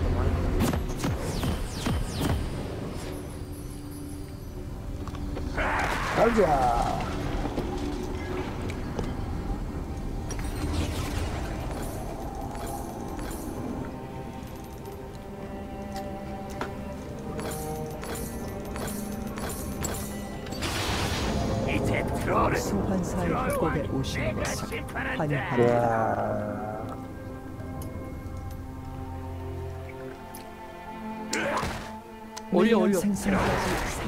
가자. 소환사의 협곡에 오신 것을 환영합니다. 이야. 올려 생선까지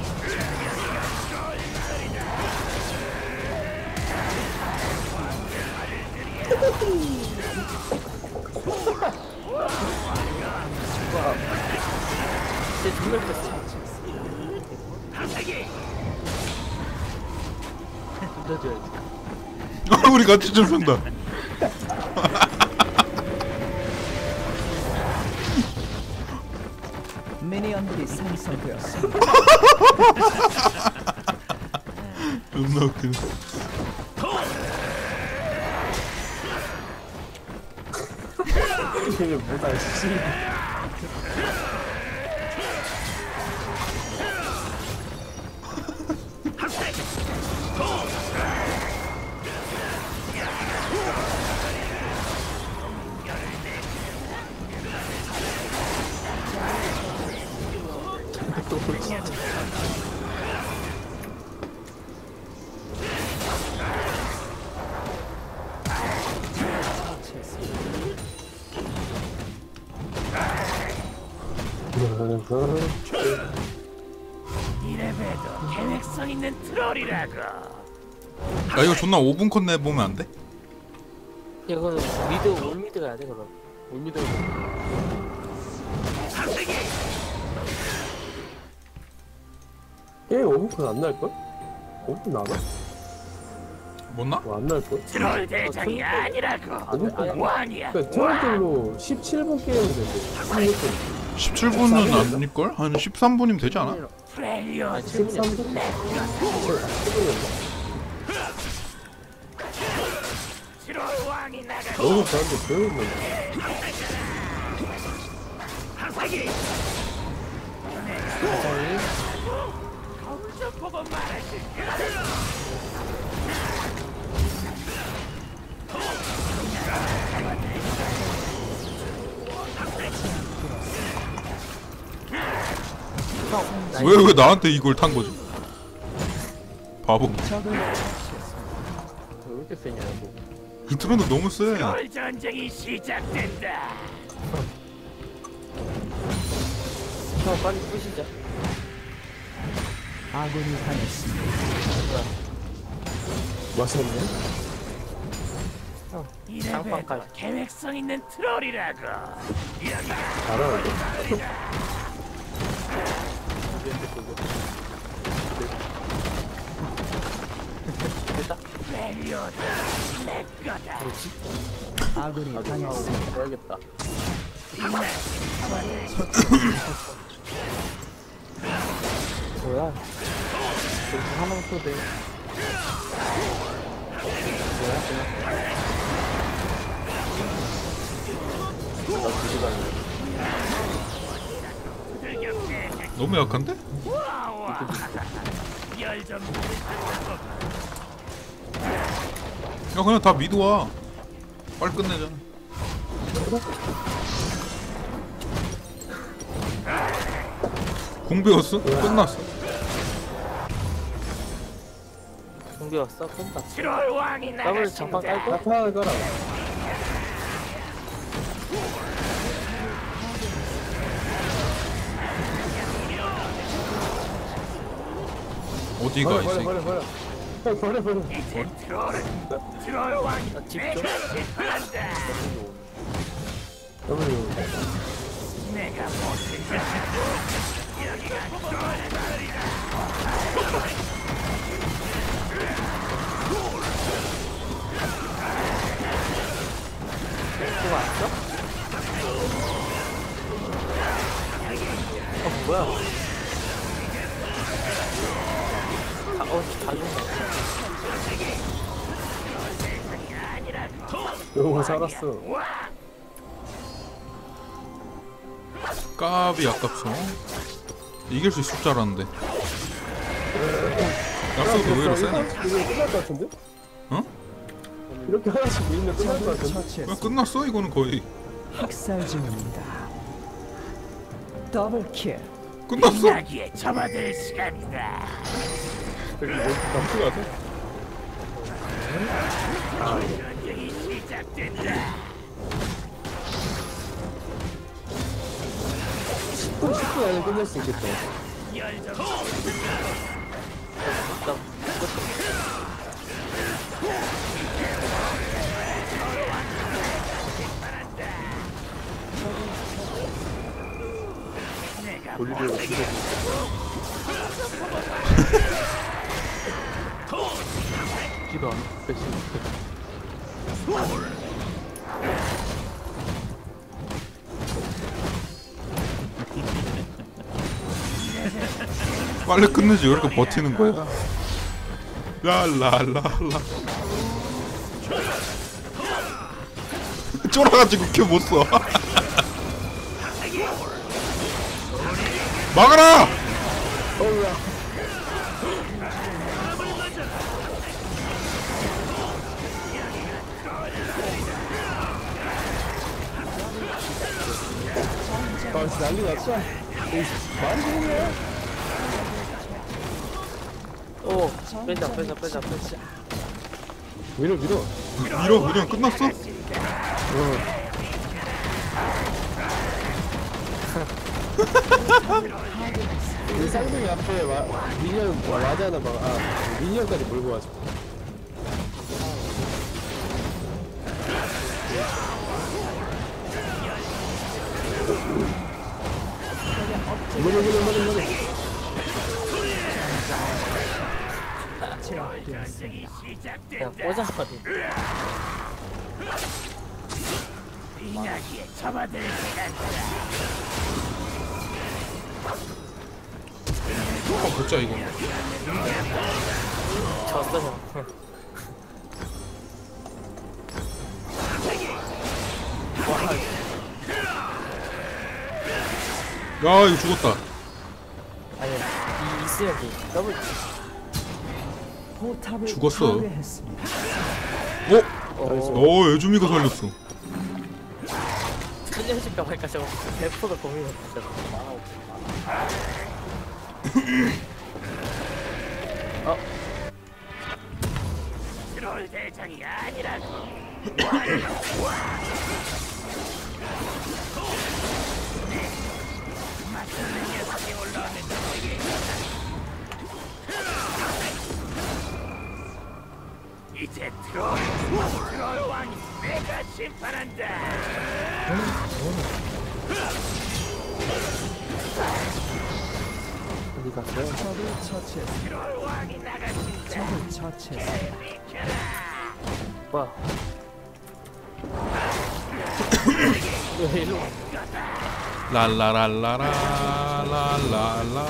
쟤 정말 뺐어. 넣어줘야지. 우리 같이 좀 쏜다. 미니언들이 생성되었습니다. 존나 웃기네. 이게 뭐다 씨. 이래봬도 계획성 있는 트롤이라고. 야 이거 존나 5분 컷 내보면 안 돼? 이거는 올미드 가야 돼 그럼. 올미드. 게임 5분 안 날걸? 5분 나나? 못나? 안 날걸? 트롤 대장이 아니라고. 왕이야. 그니까 트롤들로 17분 게임은 된대. 17분은 아닐걸? 한 13분이면 되지 않아? 프렐리오 13분? 7분이었나? 트롤 왕이 나가. 너무 잘한데 배우는 거울 좀 보고 말하실까. 왜 나한테 이걸 탄 거지? 바보. 적을 왜 이렇게 세냐고. 이 트론도 너무 세. 트롤 전쟁이 시작된다. 형 빨리 부시자. 아군이 당했습니다. 맛있네? 이래봬도 장판까지. 계획성 있는 트롤이라고. 잘하는데? 됐다. 프렐리오다 내 거다. 아군이 당했습니다. 넣어야겠다. 뭐야? 여기 하나만 써도 돼. 너무 약한데? 열좀 야 그냥 다 미드 와. 빨리 끝내자. 공배웠어? 끝났어. 공비 왔어? 끈다. 트롤 왕이 더블 장판 나가신다. 깔고? 나타나는 거라. 어디가 있어? 버려. 버려. 이제 트롤 왕이 집중. 한다. W. 내가 못된 여기가 트롤의 마을이다. 그거 왔어? 뭐야? 다 죽네. 너무 살았어. 까비 아깝소. 이길 수 있을 줄 알았는데. 야스오도 의외로 세네. 이거 끝날 것 같은데? 어? 이렇게 하나씩 밀면 끝날 것 적을 같은데? 그냥 처치했습니다. 끝났어 이거는 거의. 학살 중입니다. 더블킬. 끝났어. 이야기에 접어들 시간이다. 남수가 돼? 전쟁이 시작된다. 10분 안에 끝낼 수 있겠다. 열정 내가 볼리비아 진짜 기도 안 백신 빨리 끝내지 왜 이렇게 버티는 거야? 랄랄랄라. 쫄아가지고 큐 못 써. 막아라! 아 진짜 난리 났어. 말이 되냐? 오 빼자. 밀어. 밀어 그냥 끝났어? 이 쌍둥이 앞에 미니언 와자나 막 미니언까지 몰고 와서. 머리. 전쟁이 그냥 시작된다. 꽂아버리. 이야기에 접어들 시간이다. 한번 보자 이거. 졌어 형. 야 이거 죽었다. 아니 있으면 돼. 더블. 포탑을 죽었어. 파괴했습니다. 오 애주미가 살렸어. 살려줄까 말까 저거 100% 고민했어. 트롤 대장이 아니라고. 맛있는 녀석이 올라오는 너에게 이제 트롤 왕이 내가 심판한다. 어디 갔어요? 적을 처치했습니다. 트롤 왕이 나가신다. 적을 처치했습니다. 뭐야? 왜 일로 와? 랄라랄라라 랄랄라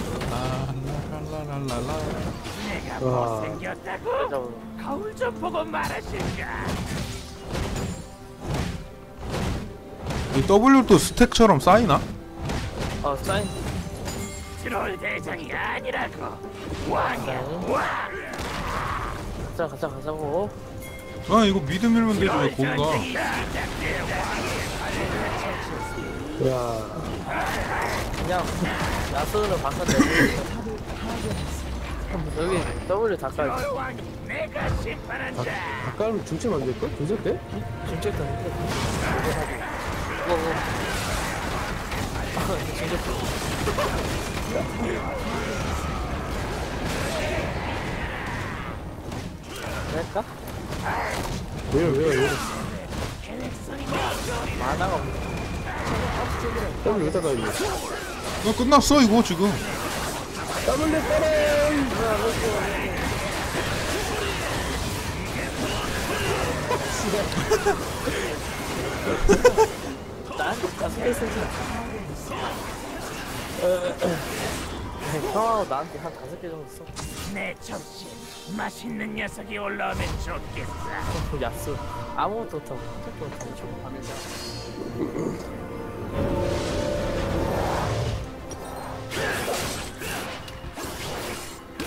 랄라랄라랄라. 내가 와. 못생겼다고? 잡으러. 거울 좀 보고 말하실까? 이 W도 스택처럼 쌓이나? 사인. 트롤 대장이 아니라고. 왕이야 왕. 가자고. 아 이거 미드 밀면 되지 왜 거기 가? 전쟁이 시작된다. 야, 그냥 야스로 바꿔내. 여기 W 다 깔. 트롤 왕이 내가 심판한다. 닭가슴 중체 만들까? 중체 때? 중책 떴는데. 이거 중책. 할까? 왜요? 만화가 없네. 더블 여기다가 있네. 끝났어 이거 지금. 더블 나한테 다섯 개 쓰지. 형하고 나한테 한 다섯 개 정도 써. 내 접시 맛있는 녀석이 올라오면 좋겠어. 야스 아무것도 못하고 어떻게 못하고 저거 하면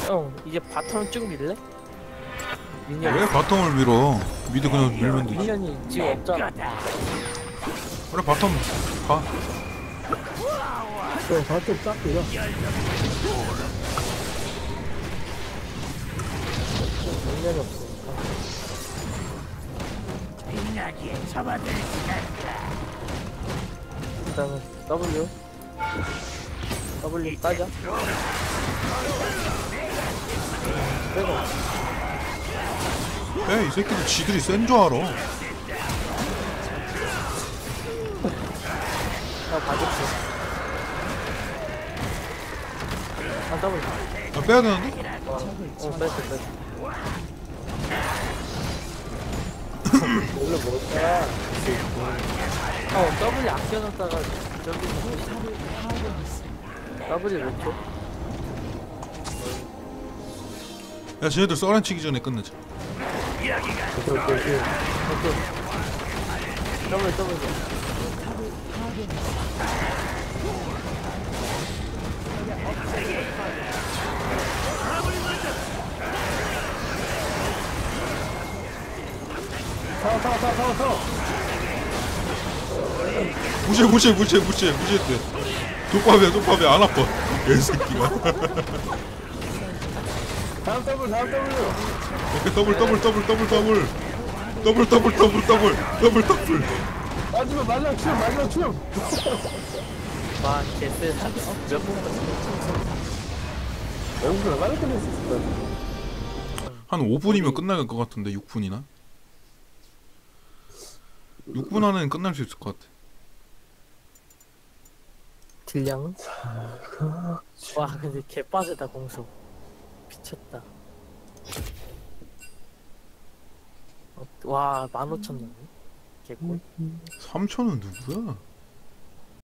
형 이제 바텀 쭉 밀래? 미니언 왜 바텀을 밀어? 미드 그냥 밀면 되지. 미니언이 지금 없잖아. 그래 바텀 가. 저 바텀 딱 밀어. 미니언이 없으니까. 빛나기에 접어들 시간이다. 일단은 W 따자. 빼고 이 새끼들 지들이 센 줄 알아. 나 봐줄게. 아 W. 빼야 되는데? 뺐어. 원래 뭐였다. W 아껴놨다가 저기 W 몇 초? 야 쟤네들 썰안 치기 전에 끝내자. 오케이. W. 타. 무시했대. 독밥이야 안 아파. 개새끼가. 다음 더블. 이렇게 더블. 마지막 춤. 와 개쎄. 몇 분? 영수가 빨리 끝낼 수 있을 거야. 한 5분이면 끝날 것 같은데 6분이나? 6분 안에는 끝날 수 있을 것 같아. 딜량은? 와 근데 개빠르다 공수. 미쳤다. 와 15,000 넣네. 개꿀. 3천은 누구야?